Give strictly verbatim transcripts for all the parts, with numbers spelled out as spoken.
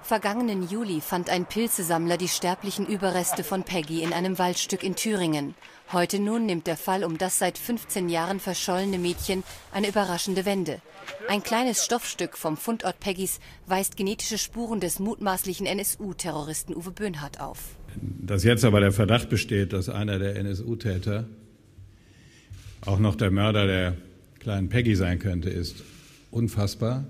Vergangenen Juli fand ein Pilzesammler die sterblichen Überreste von Peggy in einem Waldstück in Thüringen. Heute nun nimmt der Fall um das seit fünfzehn Jahren verschollene Mädchen eine überraschende Wende. Ein kleines Stoffstück vom Fundort Peggys weist genetische Spuren des mutmaßlichen N S U-Terroristen Uwe Böhnhardt auf. Dass jetzt aber der Verdacht besteht, dass einer der N S U-Täter auch noch der Mörder der kleinen Peggy sein könnte, ist unfassbar.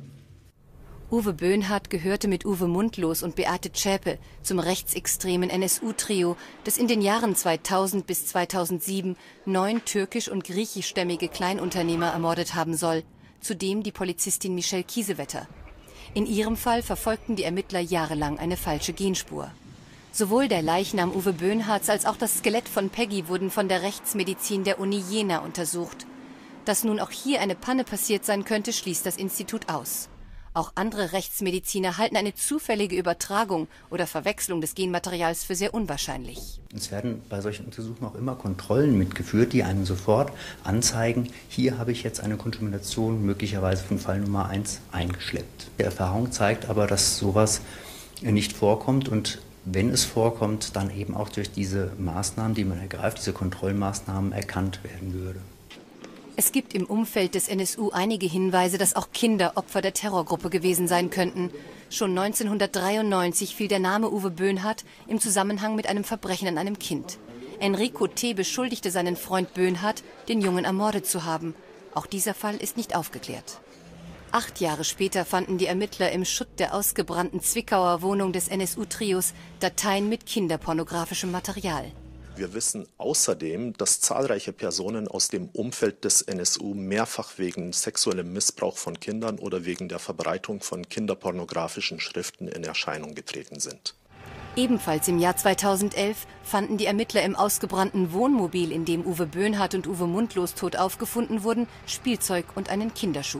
Uwe Böhnhardt gehörte mit Uwe Mundlos und Beate Zschäpe zum rechtsextremen N S U-Trio, das in den Jahren zweitausend bis zweitausendsieben neun türkisch- und griechischstämmige Kleinunternehmer ermordet haben soll, zudem die Polizistin Michelle Kiesewetter. In ihrem Fall verfolgten die Ermittler jahrelang eine falsche Genspur. Sowohl der Leichnam Uwe Böhnhardts als auch das Skelett von Peggy wurden von der Rechtsmedizin der Uni Jena untersucht. Dass nun auch hier eine Panne passiert sein könnte, schließt das Institut aus. Auch andere Rechtsmediziner halten eine zufällige Übertragung oder Verwechslung des Genmaterials für sehr unwahrscheinlich. Es werden bei solchen Untersuchungen auch immer Kontrollen mitgeführt, die einem sofort anzeigen, hier habe ich jetzt eine Kontamination möglicherweise von Fall Nummer eins eingeschleppt. Die Erfahrung zeigt aber, dass sowas nicht vorkommt und wenn es vorkommt, dann eben auch durch diese Maßnahmen, die man ergreift, diese Kontrollmaßnahmen erkannt werden würde. Es gibt im Umfeld des N S U einige Hinweise, dass auch Kinder Opfer der Terrorgruppe gewesen sein könnten. Schon neunzehnhundertdreiundneunzig fiel der Name Uwe Böhnhardt im Zusammenhang mit einem Verbrechen an einem Kind. Enrico T. beschuldigte seinen Freund Böhnhardt, den Jungen ermordet zu haben. Auch dieser Fall ist nicht aufgeklärt. Acht Jahre später fanden die Ermittler im Schutt der ausgebrannten Zwickauer Wohnung des N S U-Trios Dateien mit kinderpornografischem Material. Wir wissen außerdem, dass zahlreiche Personen aus dem Umfeld des N S U mehrfach wegen sexuellem Missbrauch von Kindern oder wegen der Verbreitung von kinderpornografischen Schriften in Erscheinung getreten sind. Ebenfalls im Jahr zweitausendelf fanden die Ermittler im ausgebrannten Wohnmobil, in dem Uwe Böhnhardt und Uwe Mundlos tot aufgefunden wurden, Spielzeug und einen Kinderschuh.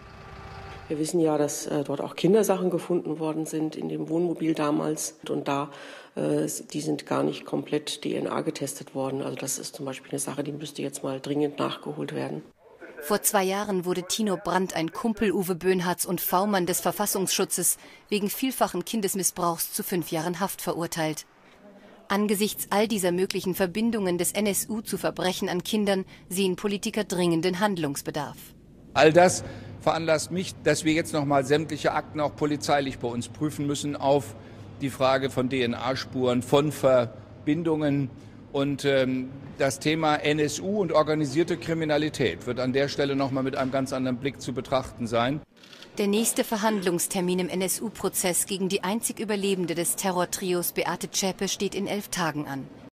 Wir wissen ja, dass äh, dort auch Kindersachen gefunden worden sind in dem Wohnmobil damals. Und da, äh, die sind gar nicht komplett D N A getestet worden. Also das ist zum Beispiel eine Sache, die müsste jetzt mal dringend nachgeholt werden. Vor zwei Jahren wurde Tino Brandt, ein Kumpel Uwe Böhnhardts und V-Mann des Verfassungsschutzes, wegen vielfachen Kindesmissbrauchs zu fünf Jahren Haft verurteilt. Angesichts all dieser möglichen Verbindungen des N S U zu Verbrechen an Kindern sehen Politiker dringenden Handlungsbedarf. All das veranlasst mich, dass wir jetzt noch mal sämtliche Akten auch polizeilich bei uns prüfen müssen auf die Frage von D N A-Spuren, von Verbindungen. Und ähm, das Thema N S U und organisierte Kriminalität wird an der Stelle noch mal mit einem ganz anderen Blick zu betrachten sein. Der nächste Verhandlungstermin im N S U-Prozess gegen die einzig Überlebende des Terrortrios Beate Zschäpe steht in elf Tagen an.